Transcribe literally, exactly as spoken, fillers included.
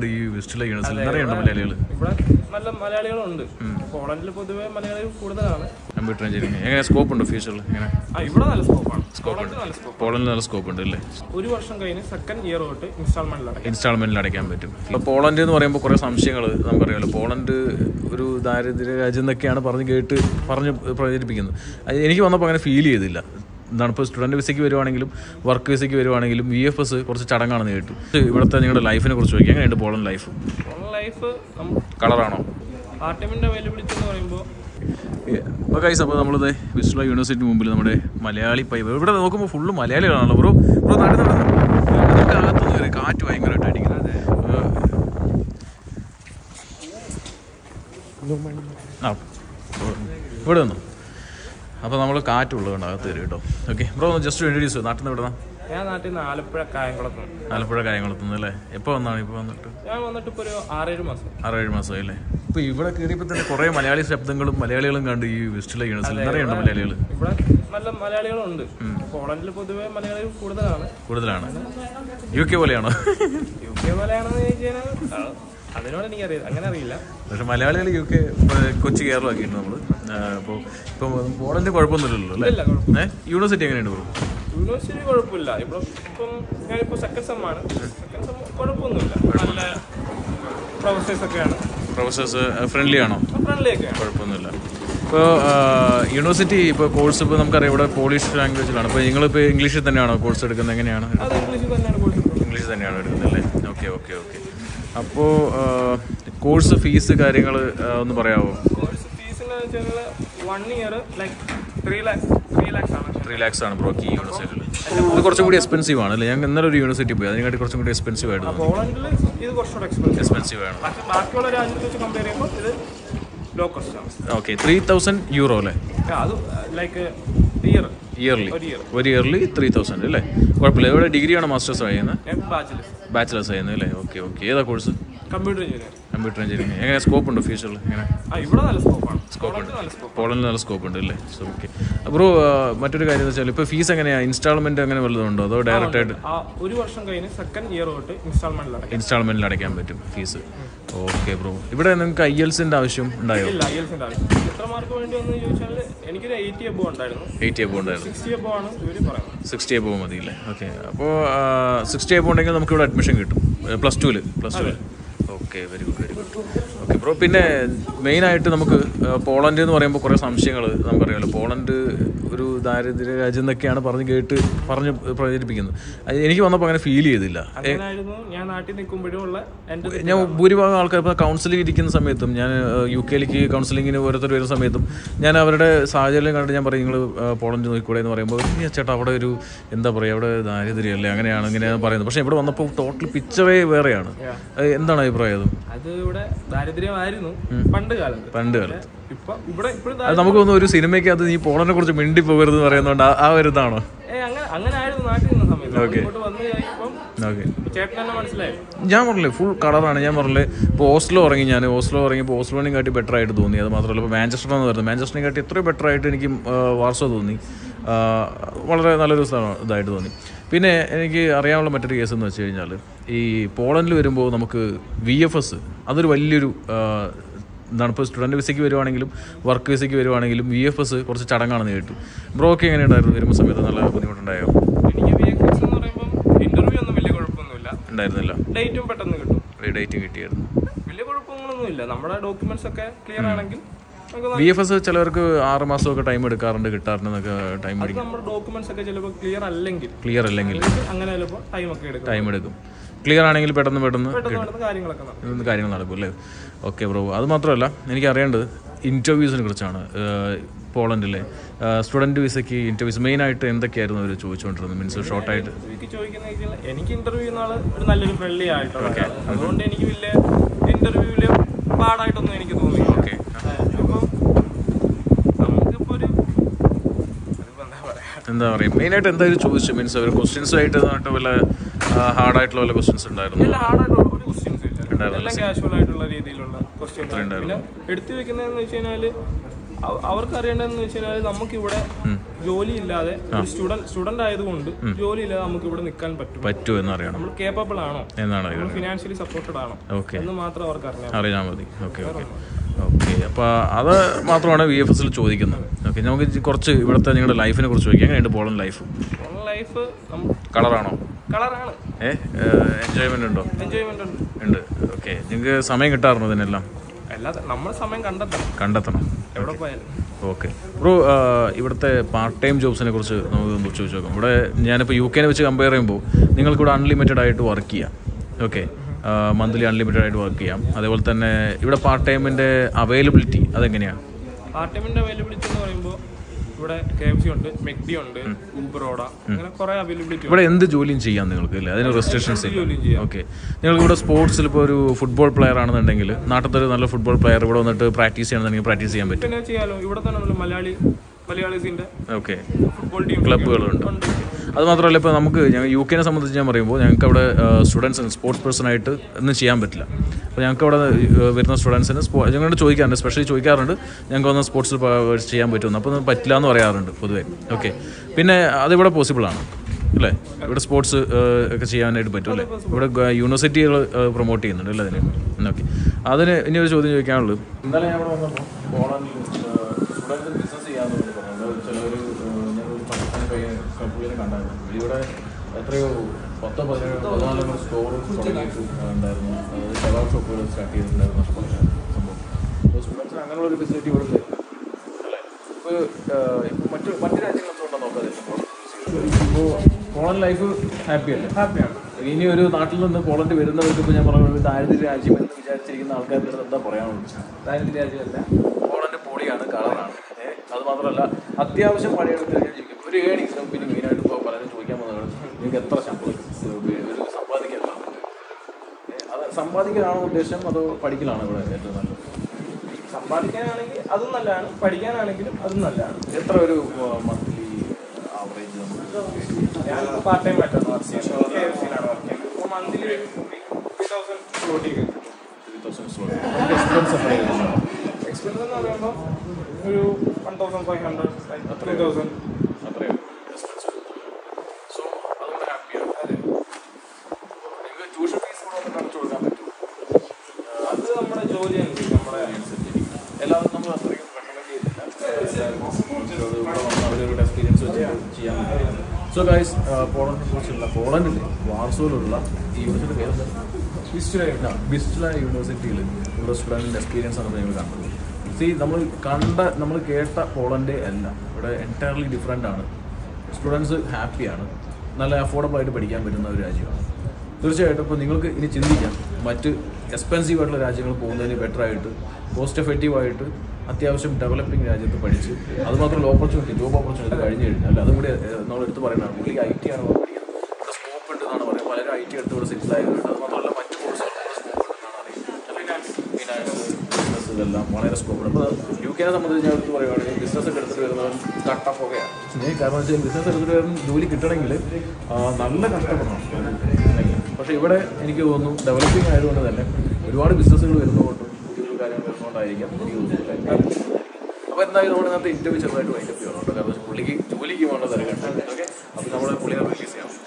ഈ വെസ്റ്റിലെ യൂണിവേഴ്സിറ്റിയിൽ മലയാളികൾ ഇവിടെ നല്ല മലയാളികളുണ്ട്. പോളണ്ടിൽ പൊതുവെ മലയാളികൾ കൂടുതലാണ്. കമ്പ്യൂട്ടർ എഞ്ചിനീയറിംഗ് എങ്ങനെ സ്കോപ്പ് ഉണ്ടോ ഫ്യൂച്ചറിൽ? എങ്ങനെ ഇവിടെ നല്ല സ്കോപ്പാണ്. പോളണ്ടിൽ നല്ല സ്കോപ്പ് ഉണ്ട് അല്ലേ? ഒരു വർഷം കഴിഞ്ഞ് സെക്കൻഡ് ഇയർ തൊട്ട് ഇൻസ്റ്റാൾമെന്റിൽ ഇൻസ്റ്റാൾമെന്റിൽ അടയ്ക്കാൻ പറ്റും. ഇപ്പോൾ പോളണ്ട് എന്ന് പറയുമ്പോൾ കുറേ സംശയങ്ങൾ നമുക്കറിയാമല്ലോ. പോളണ്ട് ഒരു ദാരിദ്ര്യ രാജ്യം എന്നൊക്കെയാണ് പറഞ്ഞ് കേട്ട് പറഞ്ഞ് പ്രചരിപ്പിക്കുന്നത്. എനിക്ക് വന്നപ്പോൾ അങ്ങനെ ഫീൽ ചെയ്തില്ല. എന്താണ് ഇപ്പോൾ സ്റ്റുഡൻറ്റ് വിസയ്ക്ക് വരുവാണെങ്കിലും വർക്ക് വിസയ്ക്ക് വരുവാണെങ്കിലും വി എഫ് എസ് കുറച്ച് ചടങ്ങാണെന്ന് കേട്ടു. ഇവിടുത്തെ നിങ്ങളുടെ ലൈഫിനെ കുറിച്ച് ചോദിക്കുക, എങ്ങനെയുണ്ട് പോളണ്ട് ലൈഫ്? ലൈഫ് കളറാണോ? പാർട്ട് ടൈമിൻ്റെ അവൈലബിലിറ്റി എന്ന് പറയുമ്പോൾ അപ്പോൾ കൈസ്, അപ്പോൾ നമ്മളിത് വിസ്റ്റുല യൂണിവേഴ്സിറ്റി മുമ്പിൽ നമ്മുടെ മലയാളി പൈപ്പ് ഇവിടെ നോക്കുമ്പോൾ ഫുള്ള് മലയാളികളാണല്ലോ. ബ്രോ ബ്രോ നാട്ടിൽ നടന്നു അകത്തൊന്നും കയറി കാറ്റ് ഭയങ്കരമായിട്ട് അടിക്കുന്നത്. ആ ഇവിടെ നിന്നു. അപ്പോൾ നമ്മൾ കാറ്റുള്ളതുകൊണ്ട് അകത്ത് കയറി കേട്ടോ. ഓക്കെ ബ്രോ, ഒന്ന് ജസ്റ്റ് ഇൻട്രൊഡ്യൂസ് ചെയ്തു. നാട്ടിൽ നിന്ന് വിടണം. ഞാൻ നാട്ടിൽ നിന്ന് ആലപ്പുഴ കായംകുളത്ത്. ആലപ്പുഴ കായംകുളത്തുനിന്ന് അല്ലേ? എപ്പോൾ വന്നാണ് ഇപ്പോൾ വന്നിട്ട്? ഞാൻ വന്നിട്ട് ഇപ്പോൾ ഒരു ആറേഴ് മാസം ആറേഴ് മാസമായി അല്ലേ? ഇപ്പോൾ ഇവിടെ കയറിയപ്പോൾ തന്നെ കുറേ മലയാളി ശബ്ദങ്ങളും മലയാളികളും കണ്ട് ഈ വെസ്റ്റിലെ യൂണിവേഴ്സിറ്റിയിൽ നിറയുണ്ട് മലയാളികൾ. ഇവിടെ നല്ല മലയാളികളുണ്ട്. പോളണ്ടിൽ പൊതുവെ മലയാളികൾ കൂടുതലാണ്. കൂടുതലാണ്. യു കെ പോലെയാണോ? യു കെ പോലെയാണെന്ന് ചോദിച്ചു കഴിഞ്ഞാൽ അതിനോട് എനിക്കറിയാം, അങ്ങനെ അറിയില്ല. പക്ഷെ മലയാളികൾ യു കെ കൊച്ചി കേരളമാക്കിയിട്ടുണ്ട് നമ്മൾ. അപ്പോൾ ഇപ്പം പോളണ്ട് കുഴപ്പമൊന്നുമില്ലല്ലോ അല്ലേ? ഏഹ് യൂണിവേഴ്സിറ്റി എങ്ങനെയുണ്ട് ബ്രോ? യൂണിവേഴ്സിറ്റി കുഴപ്പമില്ല. ഇവിടെ ഇപ്പം ഞാനിപ്പോൾ സെക്കൻഡ് സെം ആണ്. സെക്കൻഡ് സെം കുഴപ്പമൊന്നുമില്ല. നല്ല പ്രൊഫസേഴ്സ് ഒക്കെയാണ്. പ്രൊഫസേഴ്സ് ഫ്രണ്ട്ലി ആണോ? ഫ്രണ്ട്ലി ഒക്കെയാണ്, കുഴപ്പമൊന്നുമില്ല. ഇപ്പോൾ യൂണിവേഴ്സിറ്റി ഇപ്പോൾ കോഴ്സ് ഇപ്പോൾ നമുക്കറിയാം ഇവിടെ പോളിഷ് ലാംഗ്വേജിലാണ്. അപ്പോൾ നിങ്ങളിപ്പോൾ ഇംഗ്ലീഷിൽ തന്നെയാണോ കോഴ്സ് എടുക്കുന്നത്? എങ്ങനെയാണ്? അത് ഇംഗ്ലീഷിൽ തന്നെയാണ് കോഴ്സ് എടുക്കുന്നത്. ഇംഗ്ലീഷ് തന്നെയാണ് എടുക്കുന്നത് അല്ലേ? Okay okay okay. അപ്പോൾ കോഴ്സ് ഫീസ് കാര്യങ്ങൾ ഒന്ന് പറയാമോ? കോഴ്സ് ഫീസ് എന്ന് വെച്ചാൽ one year like three lakhs three lakhs ആണ്. ത്രീ ലാക്സ് ആണ് ബ്രോക്ക് ഈ യൂണിവേഴ്സിറ്റിയിൽ. ഇത് കുറച്ചും കൂടി എക്സ്പെൻസീവ് ആണ് അല്ലേ? ഞാൻ ഇന്നലെ ഒരു യൂണിവേഴ്സിറ്റി പോയി, അതിനെക്കാട്ടി കുറച്ചും കൂടി എക്സ്പെൻസീവ് ആയിട്ട് തോന്നി. പോളണ്ടിൽ ഇത് കുറച്ചുകൂടെ എക്സ്പെൻസീവ് എക്സ്പെൻസീവ് ആണ്. പക്ഷേ ബാക്കിയുള്ള രാജ്യത്ത് വെച്ച് കമ്പയർ ചെയ്യുമ്പോൾ ഇത് ലോ കോസ്റ്റ് ആണ്. ഓക്കെ, ത്രീ തൗസൻഡ് യൂറോ അല്ലേ? അത് ലൈക്ക് ഇയർ ഇയർലി ഒരു ഇയർലി ത്രീ തൗസൻഡ് അല്ലേ? കുഴപ്പമില്ല. ഇവിടെ ഡിഗ്രിയാണോ മാസ്റ്റേഴ്സ് ചെയ്യുന്നത്? ബാച്ചിലേഴ്സ് ബാച്ചിലേഴ്സ് ചെയ്യുന്നത് അല്ലേ? Okay okay. ഏതാ course? Computer engineering. Computer engineering എങ്ങനെ സ്കോപ്പ് ഉണ്ടോ ഫ്യൂച്ചറിൽ? എങ്ങനെ ഇവിടെ നല്ല സ്കോപ്പാണ്. സ്കോപ്പ് ഉണ്ട്. പോളണ്ടിൽ നല്ല സ്കോപ്പ് ഉണ്ട് അല്ലേ? So okay. ബ്രോ മറ്റൊരു കാര്യം എന്ന് വെച്ചാൽ ഇപ്പോൾ ഫീസ് എങ്ങനെയാണ്? ഇൻസ്റ്റാൾമെൻറ്റ് അങ്ങനെ വല്ലതുണ്ടോ അതോ ഡയറക്റ്റ് ആയിട്ട്? ഒരു വർഷം കഴിഞ്ഞ് സെക്കൻഡ് ഇയർ തൊട്ട് ഇൻസ്റ്റാൾമെൻറ്റിൽ ഇൻസ്റ്റാൾമെൻറ്റിൽ അടയ്ക്കാൻ പറ്റും ഫീസ്. ഓക്കെ ബ്രോ, ഇവിടെ നിങ്ങൾക്ക് ഐ എൽസിൻ്റെ ആവശ്യം ഉണ്ടായോ? ഇല്ല, ഐ എൽസിൻ്റെ ആവശ്യം. എത്ര മാർക്ക് വേണ്ടി വന്നു ചോദിച്ചാൽ എനിക്കൊരു എയ്റ്റി എബോ ഉണ്ടായിരുന്നു. എയ്റ്റി എബോ ഉണ്ടായിരുന്നു. സിക്സ്റ്റി എബോ ആണ് ഇവർ പറയുന്നത്. സിക്സ്റ്റി എബോ മതി അല്ലേ? ഓക്കെ. അപ്പോൾ സിക്സ്റ്റി എബോ ഉണ്ടെങ്കിൽ നമുക്ക് ഇവിടെ അഡ്മിഷൻ കിട്ടും പ്ലസ് ടുവിൽ. പ്ലസ് ടുവിൽ okay, very good very good. Okay bro, പിന്നെ മെയിനായിട്ട് നമുക്ക് പോളണ്ട് എന്ന് പറയുമ്പോൾ കുറേ സംശയങ്ങൾ നമുക്കറിയാമല്ലോ. പോളണ്ട് ഒരു ദാരിദ്ര്യ രാജ്യം എന്നൊക്കെയാണ് പറഞ്ഞ് കേട്ട് പറഞ്ഞ് പ്രചരിപ്പിക്കുന്നത്. എനിക്ക് വന്നപ്പോൾ അങ്ങനെ ഫീൽ ചെയ്തില്ല. ഞാൻ നാട്ടിൽ നിൽക്കുമ്പോഴും ഉള്ള ഞാൻ ഭൂരിഭാഗം ആൾക്കാർ ഇപ്പോൾ കൗൺസിലിംഗ് ഇരിക്കുന്ന സമയത്തും ഞാൻ യു കെയിലേക്ക് കൗൺസിലിങ്ങിന് ഓരോരുത്തർ വരുന്ന സമയത്തും ഞാൻ അവരുടെ സാഹചര്യം കണ്ടിട്ട് ഞാൻ പറയും നിങ്ങൾ പോളണ്ട് നോക്കിക്കൂടെ എന്ന് പറയുമ്പോൾ ചേട്ടാ അവിടെ ഒരു എന്താ പറയുക അവിടെ ദാരിദ്ര്യമല്ലേ അങ്ങനെയാണ് ഇങ്ങനെയാണ് പറയുന്നത്. പക്ഷേ ഇവിടെ വന്നപ്പോൾ ടോട്ടൽ പിക്ചറേ വേറെയാണ്. എന്താണ് അഭിപ്രായം? അത് ഇവിടെ ദാരിദ്ര്യമായിരുന്നു പണ്ട് കാലത്ത്. പണ്ട് കാലത്ത് ഇപ്പൊ ഇവിടെ അത് നമുക്ക് തോന്നുന്നു ഒരു സിനിമയ്ക്ക് അത് നീ പോളണ്ടിനെ കുറിച്ച് മിണ്ടി പോകരുത് എന്ന് പറയുന്നതുകൊണ്ട് ആ ഒരു ഇതാണോ? അങ്ങനെ ആയിരുന്നു നാട്ടിൽ നിന്ന സമയത്ത്. Okay okay. ചേട്ടനെ മനസ്സിലായി. ഞാൻ പറഞ്ഞില്ലേ ഫുൾ കളറാണ്. ഞാൻ പറഞ്ഞില്ലേ ഇപ്പോൾ ഓസ്ലോ ഇറങ്ങി ഞാൻ ഓസ്ലോ ഇറങ്ങിയപ്പോൾ ഓസ്ലോനെ കാട്ടി ബെറ്റർ ആയിട്ട് തോന്നി. അത് മാത്രമല്ല ഇപ്പോൾ മാഞ്ചസ്റ്റർ എന്ന് പറയുന്നത് മാഞ്ചസ്റ്ററിനെ കാട്ടി എത്രയോ ബെറ്റർ ആയിട്ട് എനിക്ക് വാർസോ തോന്നി. വളരെ നല്ലൊരു സ്ഥലം ഇതായിട്ട് തോന്നി. പിന്നെ എനിക്ക് അറിയാനുള്ള മറ്റൊരു കേസ് എന്ന് വെച്ച് കഴിഞ്ഞാൽ ഈ പോളണ്ടിൽ വരുമ്പോൾ നമുക്ക് വി എഫ് എസ് അതൊരു വലിയൊരു എന്താണ് ഇപ്പോൾ സ്റ്റുഡൻറ്റ് വിസയ്ക്ക് വരുവാണെങ്കിലും വർക്ക് വിസയ്ക്ക് വരുവാണെങ്കിലും വി എഫ് എസ് കുറച്ച് ചടങ്ങാണെന്ന് കേട്ടു. ബ്രോക്ക് എങ്ങനെ ഉണ്ടായിരുന്നു വരുമ്പോൾ സമയത്ത്? നല്ല ബുദ്ധിമുട്ടുണ്ടായോ? എനിക്ക് വി എഫ് എസ് എന്ന് പറയുമ്പോൾ ഇൻ്റർവ്യൂ ഒന്നും വലിയ കുഴപ്പമൊന്നുമില്ല ഉണ്ടായിരുന്നില്ല. ഡേറ്റും പെട്ടെന്ന് കിട്ടും. ഡേറ്റും കിട്ടിയായിരുന്നു. വലിയ കുഴപ്പങ്ങളൊന്നുമില്ല. നമ്മുടെ ഡോക്യുമെന്റ്സ് ഒക്കെ ക്ലിയർ ആണെങ്കിൽ വി എഫ് എസ് ചിലവർക്ക് ആറ് മാസമൊക്കെ ടൈം എടുക്കാറുണ്ട് കിട്ടാറുണ്ടെന്നൊക്കെ ടൈം എടുക്കും. നമ്മുടെ ഡോക്യുമെന്റ്സ് ഒക്കെ ചിലപ്പോൾ ക്ലിയർ അല്ലെങ്കിൽ ക്ലിയർ അല്ലെങ്കിൽ അങ്ങനെ ചിലപ്പോൾ ടൈം ഒക്കെ എടുക്കും. ടൈം എടുക്കും. ക്ലിയർ ആണെങ്കിൽ പെട്ടെന്ന് പെട്ടെന്ന് കാര്യങ്ങളൊക്കെ കാര്യങ്ങൾ നടക്കും അല്ലേ? ഓക്കെ ബ്രോ, അത് മാത്രമല്ല എനിക്ക് അറിയേണ്ടത് ഇൻ്റർവ്യൂസിനെ കുറിച്ചാണ്. പോളണ്ടിലെ സ്റ്റുഡൻറ്റ് വിസയ്ക്ക് ഇൻ്റർവ്യൂസ് മെയിനായിട്ട് എന്തൊക്കെയായിരുന്നു അവർ ചോദിച്ചുകൊണ്ടിരുന്നത്? മീൻസ് ഷോർട്ടായിട്ട് ചോദിക്കുന്ന എനിക്ക് ഇൻ്റർവ്യൂ നാൾ ഒരു നല്ലൊരു ഫ്രണ്ട്ലി ആയിട്ടുള്ള അതുകൊണ്ട് എനിക്ക് വലിയ ഇൻ്റർവ്യൂവിൽ പാടായിട്ടൊന്നും എനിക്ക് തോന്നി. ഓക്കെ. എന്താ പറയുക മെയിനായിട്ട് എന്തായാലും ചോദിച്ചു? മീൻസ് അവർ ക്വസ്റ്റ്യൻസ് ആയിട്ട് വല്ല ഹാർഡായിട്ടുള്ള വല്ല ക്വസ്റ്റ്യൻസ് ഉണ്ടായിരുന്നു? എടുത്തു വെക്കുന്നതെന്ന് വെച്ച് കഴിഞ്ഞാൽ അവർക്ക് അറിയേണ്ടതെന്ന് വെച്ച് കഴിഞ്ഞാൽ നമുക്കിവിടെ ജോലി ഇല്ലാതെ സ്റ്റുഡന്റ് സ്റ്റുഡന്റ് ആയതുകൊണ്ട് ജോലി ഇല്ലാതെ നമുക്ക് ഇവിടെ നിൽക്കാൻ പറ്റും പറ്റുമോ എന്നറിയണം. നമ്മൾ കേപ്പബിൾ ആണോ എന്നാണ് ഫിനാൻഷ്യലി സപ്പോർട്ടഡ് ആണോ എന്ന് മാത്രം അവർക്ക് അറിയാം അറിയാൻ മതി. ഓക്കെ ഓക്കെ ഓക്കെ അപ്പോൾ അത് മാത്രമാണ് വി എഫ് എസിൽ ചോദിക്കുന്നത്. ഓക്കെ നമുക്ക് കുറച്ച് ഇവിടുത്തെ നിങ്ങളുടെ ലൈഫിനെ കുറിച്ച് ചോദിക്കാം. എങ്ങനെയുണ്ട് പോളണ്ട് ലൈഫ്? ലൈഫ് കളറാണോ? കളറാണ്. ഏ എൻജോയ്മെന്റ് ഉണ്ടോ? എൻജോയ്മെന്റ് ഉണ്ട് ഉണ്ട്. ഓക്കെ നിങ്ങൾക്ക് സമയം കിട്ടാറുണ്ടോ ഇതിനെല്ലാം? അല്ലാതെ നമ്മൾ സമയം കണ്ടെത്തണം കണ്ടെത്തണം എവിടെ പോയാലും. ഓക്കെ ബ്രോ, ഇവിടുത്തെ പാർട്ട് ടൈം ജോബ്സിനെ കുറിച്ച് നമുക്ക് ചോദിച്ചു നോക്കാം. ഇവിടെ ഞാനിപ്പോൾ യു കെനെ വെച്ച് കമ്പയർ ചെയ്യുമ്പോൾ നിങ്ങൾക്കിവിടെ അൺലിമിറ്റഡ് ആയിട്ട് വർക്ക് ചെയ്യാം. ഓക്കെ മന്ത്ലി അൺലിമിറ്റഡ് ആയിട്ട് വർക്ക് ചെയ്യാം. അതേപോലെ തന്നെ ഇവിടെ പാർട്ട് ടൈമിൻ്റെ അവൈലബിലിറ്റി അതെങ്ങനെയാണ്? പാർട്ട് ടൈമിൻ്റെ അവൈലബിലിറ്റി എന്ന് പറയുമ്പോൾ ഇവിടെ കെ എഫ് സി ഉണ്ട്, മെക്ഡി ഉണ്ട്, ഊബറോഡ, അങ്ങനെ കുറേ അവൈലബിലിറ്റി. ഇവിടെ എന്ത് ജോലിയും ചെയ്യാം നിങ്ങൾക്ക് ഇല്ലേ? അതിന് റെസ്ട്രിക്ഷൻസ് ഇല്ല. ഓക്കെ നിങ്ങൾക്ക് ഇവിടെ സ്പോർട്സിൽ ഇപ്പോൾ ഒരു ഫുട്ബോൾ പ്ലെയർ ആണെന്നുണ്ടെങ്കിൽ നാട്ടിലത്തെ ഒരു നല്ല ഫുട്ബോൾ പ്ലെയർ ഇവിടെ വന്നിട്ട് പ്രാക്ടീസ് ചെയ്യണമെന്നുണ്ടെങ്കിൽ പ്രാക്ടീസ് ചെയ്യാൻ പറ്റും. പിന്നെ ചെയ്യാലോ. ഇവിടെ തന്നെ മലയാളി മലയാളീസിൻ്റെ ഓക്കെ ഫുട്ബോൾ ടീം ക്ലബ്ബുകളുണ്ട്. അത് മാത്രമല്ല ഇപ്പോൾ നമുക്ക് ഞങ്ങൾ യു കെനെ സംബന്ധിച്ച് ഞാൻ പറയുമ്പോൾ ഞങ്ങൾക്ക് അവിടെ സ്റ്റുഡൻസിന് സ്പോർട്സ് പേഴ്സൺ ആയിട്ട് ഒന്നും ചെയ്യാൻ പറ്റില്ല. അപ്പോൾ ഞങ്ങൾക്ക് അവിടെ വരുന്ന സ്റ്റുഡൻസിന് സ്പോ ഞങ്ങളോട് ചോദിക്കാറുണ്ട്, സ്പെഷ്യലി ചോദിക്കാറുണ്ട് ഞങ്ങൾക്ക് ഒന്ന് സ്പോർട്സിൽ ചെയ്യാൻ പറ്റുമെന്ന്. അപ്പോൾ ഒന്നും പറ്റില്ല എന്ന് പറയാറുണ്ട് പൊതുവേ. ഓക്കെ പിന്നെ അതിവിടെ പോസിബിളാണ് അല്ലേ? ഇവിടെ സ്പോർട്സ് ഒക്കെ ചെയ്യാനായിട്ട് പറ്റും അല്ലേ? ഇവിടെ യൂണിവേഴ്സിറ്റികൾ പ്രൊമോട്ട് ചെയ്യുന്നുണ്ട് അല്ലേ അതിന്? ഓക്കെ അതിന് ഇനി ഒരു ചോദ്യം ചോദിക്കാനുള്ളൂ. ഇന്നലെ ഞാൻ ഇവിടെ വന്നപ്പോൾ പോളണ്ടിൽ സ്റ്റുഡൻസിന് ബിസിനസ് ചെയ്യാമെന്ന് പറഞ്ഞത് ചിലവർ പുള്ളിനെ കണ്ടായിരുന്നു. ഇവിടെ എത്രയോ പത്തോ പതിനേഴോ പതിനാലോ സ്റ്റോർ തുടങ്ങിയിട്ട് ഉണ്ടായിരുന്നു. അതായത് കബാബ് ഷോപ്പുകൾ സ്റ്റാർട്ട് ചെയ്തിട്ടുണ്ടായിരുന്നു സംഭവം. അപ്പോൾ സ്റ്റുഡൻസിന് അങ്ങനെയുള്ളൊരു ഫെസിലിറ്റി ഇവിടെ അല്ലേ? ഇപ്പോൾ ഇപ്പോൾ മറ്റു മറ്റു രാജ്യങ്ങളൊന്നും നോക്കാതെ ഇപ്പോൾ പോളണ്ട് ലൈഫ് ഹാപ്പിയല്ലേ? ഹാപ്പിയാണ്. ഇനി ഒരു നാട്ടിൽ നിന്ന് പോളണ്ട് വരുന്നവർക്ക് ഇപ്പോൾ ഞാൻ പറയുന്നത് ദാരിദ്ര്യ രാജ്യം എന്ന് വിചാരിച്ചിരിക്കുന്ന ആൾക്കാരുടെ എന്താ പറയാനുള്ളത്? ദാരിദ്ര്യ രാജ്യമല്ല, പോളണ്ട് പൊളിയാണ്, കളറാണ്. അത് മാത്രമല്ല അത്യാവശ്യം പണിയെടുത്ത് കഴിഞ്ഞാൽ ജീവിക്കും. ഒരു ഏണിങ്സ് പിന്നെ മെയിനായിട്ട് ഇപ്പോൾ പലരും ചോദിക്കാൻ പോകുന്നത് നിങ്ങൾക്ക് എത്ര ശമ്പളം ഒരു സമ്പാദിക്കാൻ അത് സമ്പാദിക്കാനാണോ ഉദ്ദേശം അതോ പഠിക്കലാണോ ഇവിടെ ഏറ്റവും നല്ലത്? സമ്പാദിക്കാനാണെങ്കിൽ അതും നല്ലതാണ്, പഠിക്കാനാണെങ്കിലും അതും നല്ലതാണ്. എത്ര ഒരു മന്ത്ലി ആവറേജ്? ഞാനിപ്പോൾ പാർട്ട് ടൈം ആയിട്ടാണ് വർക്ക് ചെയ്യുന്നത്. കെ എഫ് സിയിലാണ് വർക്ക് ചെയ്യുന്നത്. അപ്പോൾ monthly three thousand floating three thousand floating expense expense എന്ന് പറയുമ്പോൾ ഒരു one thousand five hundred three thousand അത്രയും എക്സ്പെൻസ്. സോ അതുകൊണ്ട് ഹാപ്പിയാണ്. അതെ. നിങ്ങൾക്ക് ട്യൂഷൻ ഫീസ് കൂടെ ഒന്ന് അടച്ചു കൊടുക്കാൻ പറ്റുമോ? അത് നമ്മുടെ ജോലി അനുസരിച്ച് നമ്മുടെ എല്ലാവരും നമ്മൾ അത്രയും റെക്കമെൻഡ് ചെയ്തില്ല. അവരവരുടെ എക്സ്പീരിയൻസ് വെച്ച് ചെയ്യാൻ പറ്റും. സോ ഗൈസ് പോളണ്ടിനെ കുറിച്ചുള്ള പോളണ്ടിൽ വാർസോയിലുള്ള ഈ യൂണിവേഴ്സിറ്റി പേര് ബിസ്റ്റുല ബിസ്റ്റുല യൂണിവേഴ്സിറ്റിയിൽ ഉള്ള സ്റ്റുഡൻറ്റിൻ്റെ എക്സ്പീരിയൻസ് ആണ് ഞങ്ങൾ കണ്ടത്. സി നമ്മൾ കണ്ട നമ്മൾ കേട്ട പോളണ്ടേ അല്ല, ഇവിടെ എൻറ്റയർലി ഡിഫറെൻ്റ് ആണ്. സ്റ്റുഡൻസ് ഹാപ്പിയാണ്, നല്ല അഫോർഡബിൾ ആയിട്ട് പഠിക്കാൻ പറ്റുന്ന ഒരു രാജ്യമാണ്. തീർച്ചയായിട്ടും ഇപ്പോൾ നിങ്ങൾക്ക് ഇനി ചിന്തിക്കാം മറ്റ് എക്സ്പെൻസീവ് ആയിട്ടുള്ള രാജ്യങ്ങൾ പോകുന്നതിന് ബെറ്ററായിട്ട് കോസ്റ്റ് എഫക്റ്റീവായിട്ട് അത്യാവശ്യം ഡെവലപ്പിംഗ് രാജ്യത്ത് പഠിച്ച് അതുമാത്രമല്ല ഓപ്പർച്യൂണിറ്റി ജോബ് ഓപ്പർച്യൂണിറ്റി കഴിഞ്ഞ് കഴിഞ്ഞാൽ അല്ല അതും കൂടി നമ്മൾ എടുത്ത് പറയുന്നതാണ്. പുള്ളി ഐ ടി ആണ് പഠിക്കുന്നത്, ഇവിടെ സ്കോപ്പ് ഉണ്ട് എന്നാണ് പറയുന്നത്. പലരും ഐ ടി എടുത്ത് ഇവിടെ സെറ്റിൽ ആയതുകൊണ്ട് അത് മാത്രമല്ല മറ്റ് കോഴ്സുകൾക്ക് സ്കോപ്പ് ഉണ്ടെന്നാണ് അറിയുന്നത്. ഫിനാൻസ് ബിസിനസ് ഇതെല്ലാം വളരെ സ്കോപ്പ് ഉണ്ട്. അപ്പോൾ യു കെനെ സംബന്ധിച്ച് ഞാൻ എടുത്ത് പറയുകയാണെങ്കിൽ ബിസിനസ് ഒക്കെ എടുത്തിട്ട് വരുന്നവൻ കട്ടപ്പൊക്കെയാണ്. കാരണം വെച്ചാൽ ബിസിനസ് എടുത്തിട്ട് വരുന്ന ജോലി കിട്ടണമെങ്കിൽ നല്ല കഷ്ടപ്പെടണം. പക്ഷേ ഇവിടെ എനിക്ക് തോന്നുന്നു ഡെവലപ്പിംഗ് ആയതുകൊണ്ട് തന്നെ ഒരുപാട് ബിസിനസ്സുകൾ വരുന്നതുകൊണ്ടും പുതിയ കാര്യങ്ങൾ വരുന്നതുകൊണ്ടായിരിക്കാം എനിക്ക് തോന്നുന്നത്. അപ്പോൾ എന്തായാലും നമ്മൾ ഇന്നത്തെ ഇൻ്റർവ്യൂ ചെറുതായിട്ട് വൈൻഡപ്പ് ചെയ്യണം കേട്ടോ. കാരണം പുള്ളിക്ക് ജോലിക്ക് വേണ്ട തിരക്കുണ്ട്. ഓക്കെ അപ്പോൾ നമ്മൾ പുള്ളിനെ റിലീസ് ചെയ്യണം.